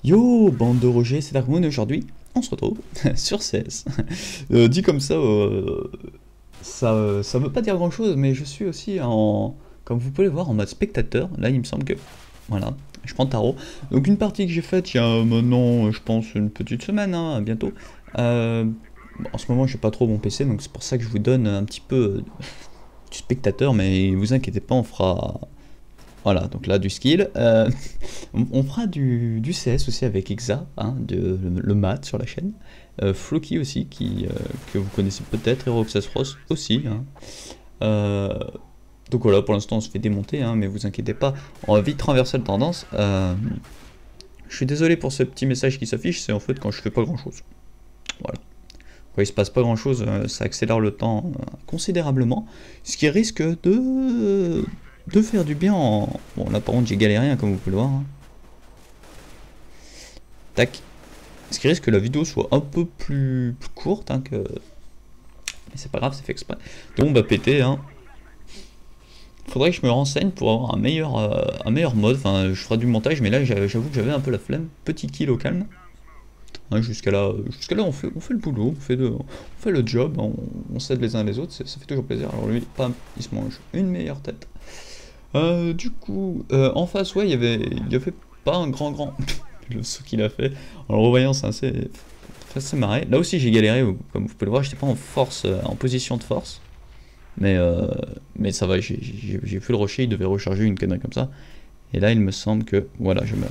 Yo, bande de Roger, c'est Darkmoon et aujourd'hui, on se retrouve sur CS. Dit comme ça veut pas dire grand chose, mais je suis aussi comme vous pouvez le voir, en mode spectateur. Là, il me semble que, voilà, je prends tarot. Donc une partie que j'ai faite il y a maintenant, je pense, une petite semaine, hein, bientôt. Bon, en ce moment, j'ai pas trop mon PC, donc c'est pour ça que je vous donne un petit peu du spectateur, mais vous inquiétez pas, on fera... Voilà, donc là, du skill. On fera du CS aussi avec Exa, hein, le mat sur la chaîne. Floki aussi, que vous connaissez peut-être, et Roxas Frost aussi. Hein. Donc voilà, pour l'instant on se fait démonter, hein, mais vous inquiétez pas, on va vite renverser la tendance. Je suis désolé pour ce petit message qui s'affiche, c'est en fait quand je fais pas grand chose. Voilà. Quand il se passe pas grand chose, ça accélère le temps considérablement, ce qui risque de faire du bien en... Bon là par contre j'ai galéré, hein, comme vous pouvez le voir. Hein. Tac. Ce qui risque que la vidéo soit un peu plus courte, hein, que... Mais c'est pas grave, c'est fait exprès. Donc on va péter, hein. Faudrait que je me renseigne pour avoir un meilleur mode, enfin je ferai du montage, mais là j'avoue que j'avais un peu la flemme. Petit kill au calme. Hein, jusqu'à là on fait le boulot, on fait le job, on s'aide les uns les autres, ça fait toujours plaisir. Alors lui, pam, il se mange une meilleure tête. Du coup, en face, ouais, il y avait pas un grand le saut qu'il a fait. En le revoyant, c'est assez marré. Là aussi, j'ai galéré, comme vous pouvez le voir, j'étais pas en force, en position de force. Mais ça va, j'ai vu le rocher, il devait recharger une connerie comme ça. Et là, il me semble que, voilà, je meurs.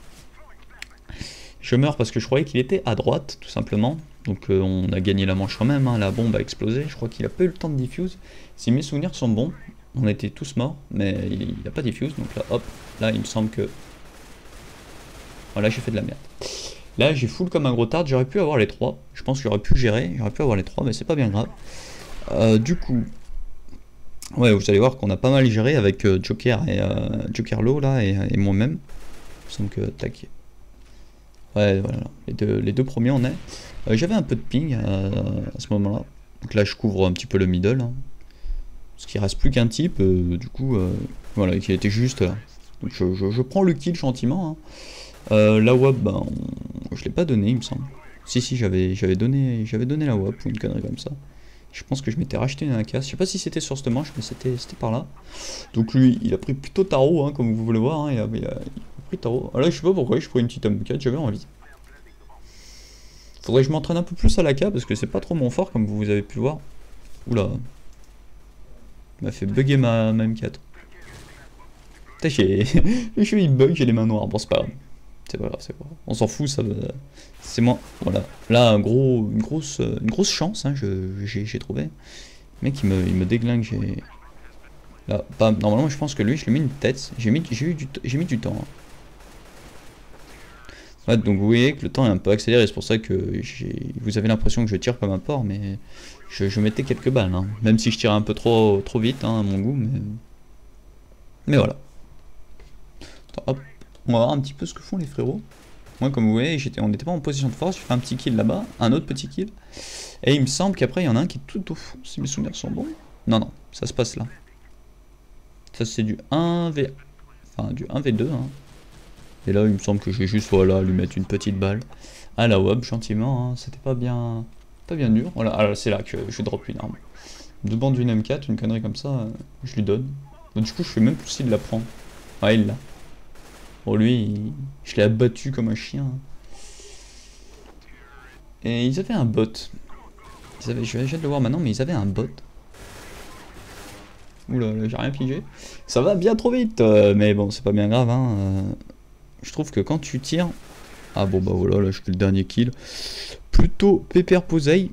Je meurs parce que je croyais qu'il était à droite, tout simplement. Donc on a gagné la manche quand même, hein. La bombe a explosé. Je crois qu'il a pas eu le temps de diffuse. Si mes souvenirs sont bons, on était tous morts, mais il n'a pas diffuse. Donc là, hop, là, il me semble que... Voilà, j'ai fait de la merde. Là, j'ai full comme un gros tard. J'aurais pu avoir les 3. Je pense que j'aurais pu gérer. J'aurais pu avoir les 3, mais c'est pas bien grave. Du coup... Ouais, vous allez voir qu'on a pas mal géré avec Joker et Joker Low là et moi-même. Il me semble que tac. Ouais, voilà, les deux premiers on est. J'avais un peu de ping à ce moment-là. Donc là je couvre un petit peu le middle. Hein. Parce qu'il reste plus qu'un type, du coup, voilà, qui était juste là. Donc je prends le kill gentiment. Hein. La WAP, ben, je l'ai pas donné, il me semble. Si, j'avais donné la WAP ou une connerie comme ça. Je pense que je m'étais racheté une AK. Je sais pas si c'était sur cette manche, mais c'était par là. Donc lui, il a pris plutôt tarot, hein, comme vous voulez voir. Hein, il a pris tarot. Alors là, je sais pas pourquoi, je prends une petite M4, j'avais envie. Faudrait que je m'entraîne un peu plus à l'AK, parce que c'est pas trop mon fort, comme vous avez pu le voir. Oula. Il m'a fait bugger ma M4. Putain, il bug, j'ai les mains noires. Bon, c'est pas grave. C'est pas grave, c'est pas grave. On s'en fout, c'est moi. Voilà. Là, une grosse chance, hein, j'ai trouvé. Le mec, il me déglingue. Là, normalement, je pense que lui, je lui ai mis une tête. J'ai mis du temps. Hein. Ouais, donc vous voyez que le temps est un peu accéléré. C'est pour ça que vous avez l'impression que je tire comme un porc, mais je mettais quelques balles. Hein. Même si je tirais un peu trop vite, hein, à mon goût. Mais voilà. Attends, hop. On va voir un petit peu ce que font les frérots. Moi, comme vous voyez, on n'était pas en position de force. J'ai fait un petit kill là-bas, un autre petit kill. Et il me semble qu'après, il y en a un qui est tout au fond, si mes souvenirs sont bons. Non, ça se passe là. Ça, c'est du 1v... Enfin, du 1v2. Hein. Et là, il me semble que j'ai juste, voilà, lui mettre une petite balle. À la WAP, gentiment. Hein. C'était pas bien dur. Voilà, alors c'est là que je drop une arme. De bande d'une M4, une connerie comme ça, je lui donne. Donc, du coup, je fais même plus s'il la prend. Ouais, il l'a. Bon, lui, je l'ai abattu comme un chien. Et ils avaient un bot. Je vais de le voir maintenant, mais ils avaient un bot. Oula, j'ai rien pigé. Ça va bien trop vite, mais bon, c'est pas bien grave. Hein. Je trouve que quand tu tires... Ah bon, bah voilà, là je fais le dernier kill. Plutôt pépère poseille.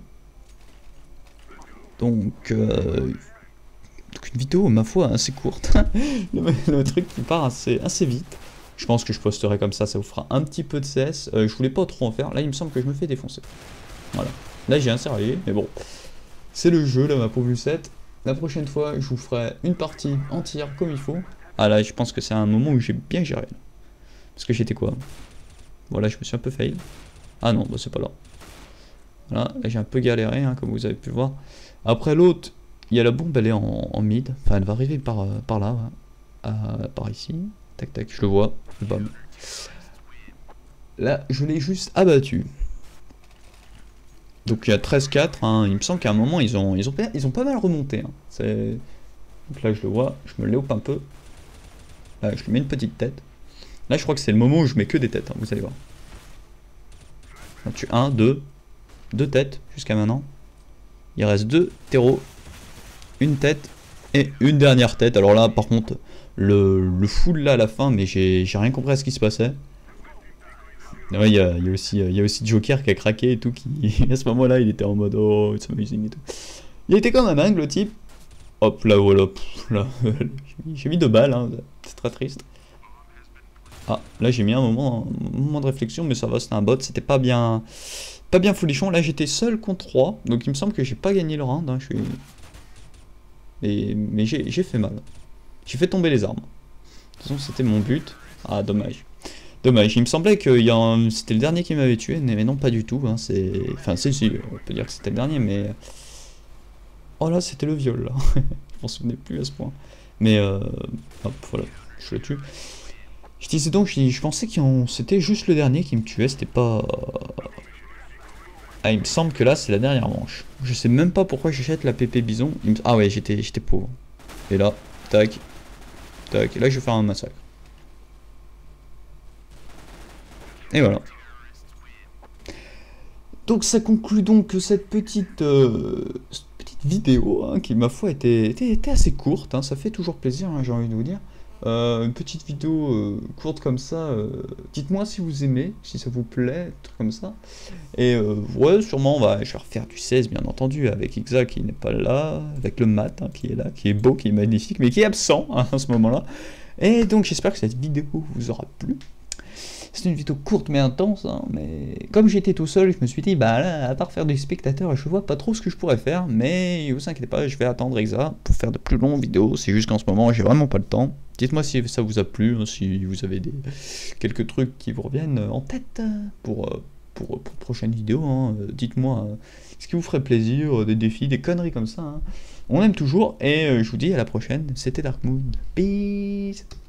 Donc une vidéo, ma foi, assez courte. le truc qui part assez vite. Je pense que je posterai comme ça vous fera un petit peu de CS. Je voulais pas trop en faire. Là, il me semble que je me fais défoncer. Voilà. Là, j'ai un serrurier, mais bon. C'est le jeu, là, ma pauvre Lucette. La prochaine fois, je vous ferai une partie entière comme il faut. Ah là, je pense que c'est un moment où j'ai bien géré. Parce que j'étais quoi? Voilà, je me suis un peu fail. Ah non, bah c'est pas là. Voilà, là j'ai un peu galéré, hein, comme vous avez pu voir. Après l'autre, il y a la bombe, elle est en mid. Enfin, elle va arriver par là, ouais. Par ici. Tac, tac, je le vois. Bam. Là, je l'ai juste abattu. Donc il y a 13-4, hein. Il me semble qu'à un moment, ils ont pas mal remonté. Hein. Donc là, je le vois, je me léope un peu. Là, je lui mets une petite tête. Là, je crois que c'est le moment où je mets que des têtes, hein, vous allez voir. On tue 1, 2, 2 têtes jusqu'à maintenant. Il reste 2 terreaux, une tête et une dernière tête. Alors là, par contre, le full là à la fin, mais j'ai rien compris à ce qui se passait. Ouais, il y a aussi Joker qui a craqué et tout, qui à ce moment-là, il était en mode oh, it's amazing et tout. Il était comme un dingue, le type. Hop, là, voilà, là, j'ai mis 2 balles, hein, c'est très triste. Ah, là, j'ai mis un moment de réflexion, mais ça va, c'était un bot, c'était pas bien folichon. Là, j'étais seul contre 3, donc il me semble que j'ai pas gagné le round, hein, mais j'ai fait mal. J'ai fait tomber les armes. De toute façon, c'était mon but. Ah, dommage. Dommage, il me semblait que c'était le dernier qui m'avait tué, mais non, pas du tout. Hein, enfin, si, on peut dire que c'était le dernier, mais... Oh là, c'était le viol, là. Je m'en souvenais plus à ce point. Mais, hop, voilà, je le tue. Je disais donc, je pensais que c'était juste le dernier qui me tuait, c'était pas... Ah, il me semble que là, c'est la dernière manche. Je sais même pas pourquoi j'achète la PP Bison. Ah ouais, j'étais pauvre. Et là, tac, tac, et là, je vais faire un massacre. Et voilà. Donc ça conclut donc cette petite vidéo, hein, qui ma foi était assez courte, hein, ça fait toujours plaisir, hein, j'ai envie de vous dire. Une petite vidéo courte comme ça, dites-moi si vous aimez, si ça vous plaît, truc comme ça. Et ouais, sûrement je vais refaire du 16 bien entendu, avec Ixa qui n'est pas là, avec le Mat, hein, qui est là, qui est beau, qui est magnifique, mais qui est absent, hein, à ce moment-là. Et donc j'espère que cette vidéo vous aura plu. C'est une vidéo courte mais intense, hein, mais comme j'étais tout seul, je me suis dit, bah là, à part faire des spectateurs, je vois pas trop ce que je pourrais faire, mais vous inquiétez pas, je vais attendre Exa pour faire de plus longues vidéos, c'est juste qu'en ce moment, j'ai vraiment pas le temps. Dites-moi si ça vous a plu, hein, si vous avez quelques trucs qui vous reviennent en tête pour prochaine vidéo, hein. Dites-moi ce qui vous ferait plaisir, des défis, des conneries comme ça, hein. On aime toujours, et je vous dis à la prochaine, c'était Dark Moon, peace.